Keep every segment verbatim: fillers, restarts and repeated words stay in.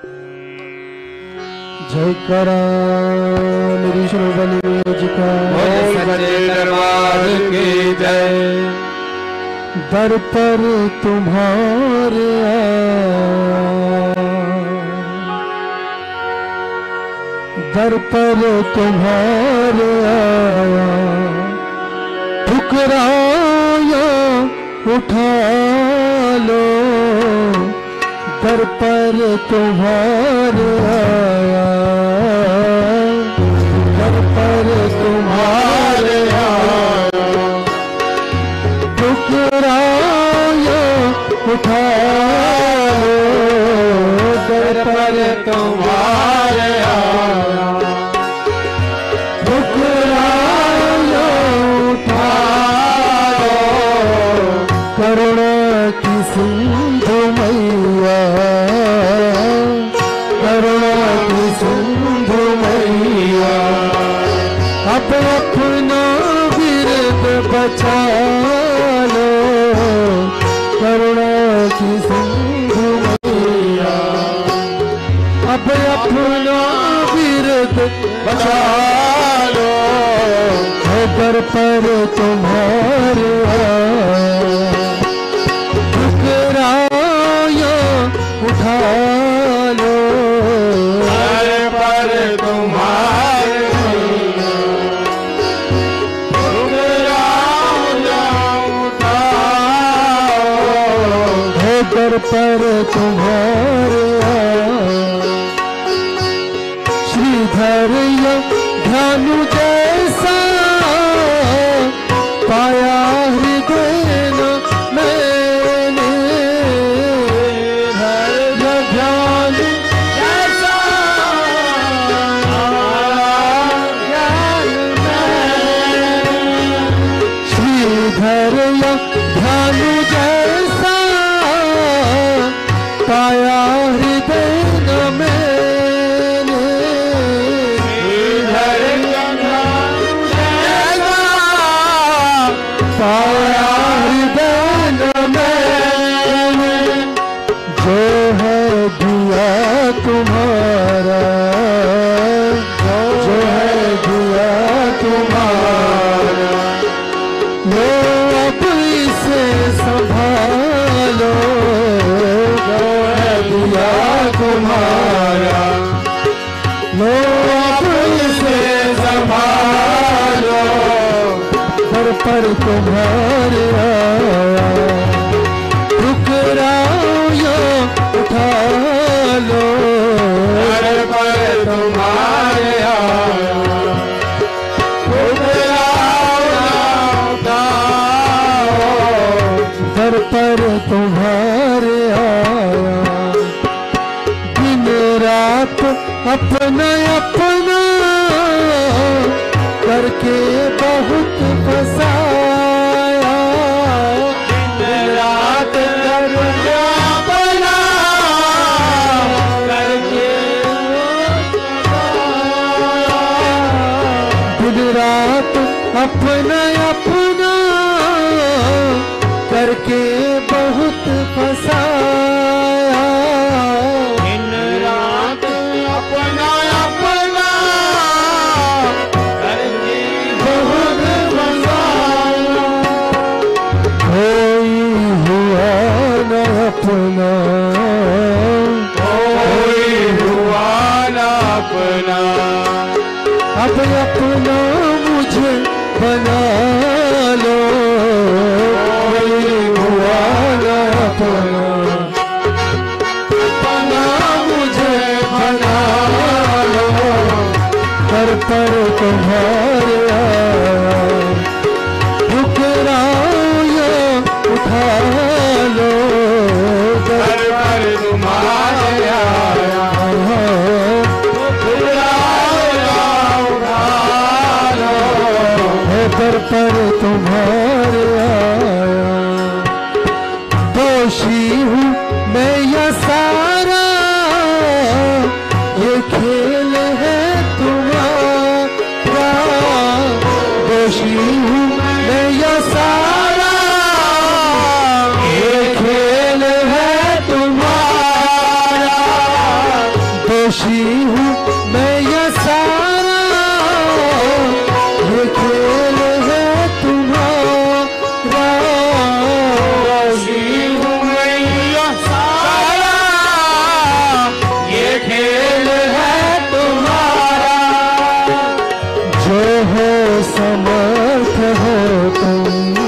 जय करा मेरी श्रोबली जी का सच्चे दरबार की जय। दर पर तुम्हारे दर पर तुम्हारे आया, ठुकराया उठा लो। दर पर तुम्हारे आया, दर पर तुम्हारे आया, ठुकराया उठा लो। दर पर तुम्हारे आया, ठुकराया उठा लो। करुणा की सिंधु मैया, करुणा की सिंधु मैया, अब अपना विरद बचा लो। करुणा की सिंधु मैया, अब अपना विरद बचा लो। है दर पर तुम्हारे ठुकराया उठा लो। दर पर तुम्हारे ठुकराया उठा लो। है दर पर तुम्हारे श्रीधर ध्यानु जैसा पाया हृदय न मैंने। ध्यान जैसा श्रीधर ध्यानु जैसा पाया हृदय न मैंने। पाया हृदय न मैंने। जो है दिया तुम्हारा, जो है दिया तुम्हारा, लो अब इसे संभालो। जो है दिया तुम्हारा, लो अब इसे संभालो। दर पर तुम्हारे आया, ठुकराया उठा लो। दर पर तुम्हारे आया, ठुकराया उठा लो। दर पर तुम्हारे आया, दिन रात अपना अपना करके बहुत फसाया। दिन रात करके अपना करके दिन रात अपना अपना करके बहुत फसाया। दिन रात अपना अपना करके बहुत फसाया। कोई हुआ न अपना, कोई हुआ न अपना। अब अपना मुझे बना लो। कोई हुआ न अपना, अपना मुझे बना लो। दर पर तुम्हारे आया, ठुकराया उठा लो। दर पर तुम्हारे आया, ठुकराया उठा लो। है दर पर तुम्हारे आया, दोषी हूँ मैं या सारा, ये खेल है तुम्हारा। दोषी हूँ मैं या सारा, ये खेल है तुम्हारा। दोषी हूँ मैं ये सारा, ये खेल है तुम्हारा। दोषी हूँ मैं ये सारा, ये खेल है तुम्हारा। जो हो समर्थ हो तुम,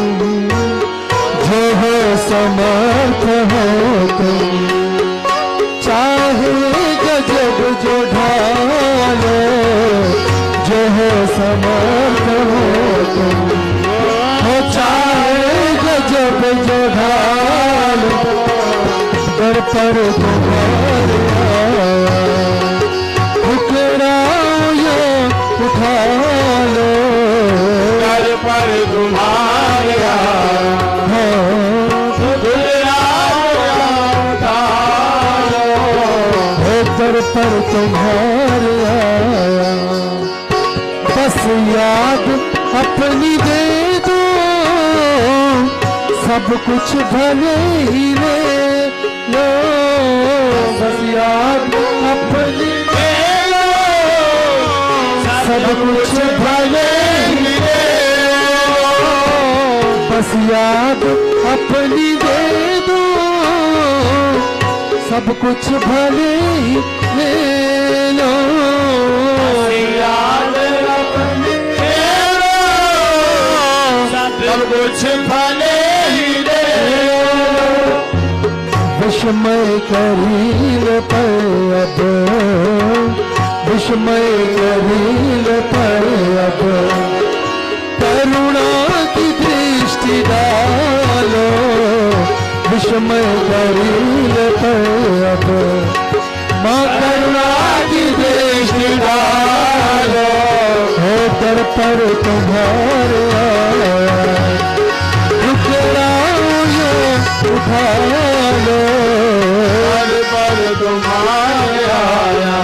जो हो समर्थ हो तुम, चाहे गजब जो ढालो, जो हो समर्थ हो तुम, हो चाहे गजब जो ढालो, दर पर तुम्हारे आया, ठुकराओ या उठा लो, दर पर तुम्हारे आया, दर पर तुम्हारे आया। बस याद अपनी दे दो, सब कुछ भले ही ले लो। बस याद अपनी दे लो, सब कुछ भले ही ले लो। बस याद अपनी दे दो, सब कुछ भले ही ले लो। याद अपनी दे लो, सब कुछ भले ही ले लो। विस्मय करील पर अब, विस्मय करील पर अब, करुणा की दृष्टि डालो। विस्मय करील पर अब, माँ करुणा की दृष्टि डालो। हो दर पर तुम्हारे आया, ठुकराओ या उठा लो। दर पर तुम्हारे आया,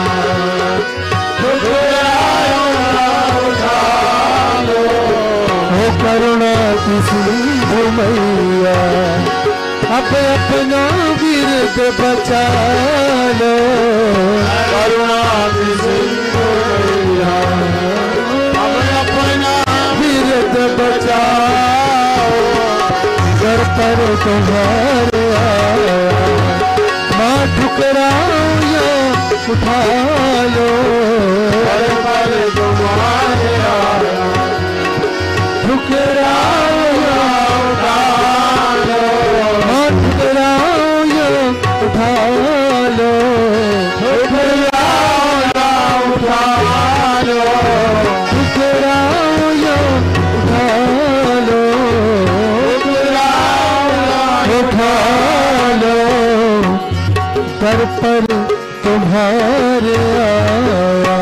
ठुकराओ या उठा लो। हो करुणा की सिंधु मैया, अब अपना विरद बचा लो। करुणा की सिंधु मैया, अब अपना विरद बचाओ। दर पर तुम्हारे आया, माँ ठुकराओ या उठा लो। दर पर तुम्हारे आया, ठुकराओ या उठा लो। माँ ठुकराओ या उठा लो। ठुकराओ या उठा लो। ठुकराओ या उठा लो। उठा लो। दर पर तुम्हारे आया।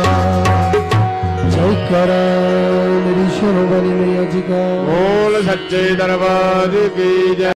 जय करा मेरी शोभनी मैया जी का। बोल सच्चे दरबार की जय।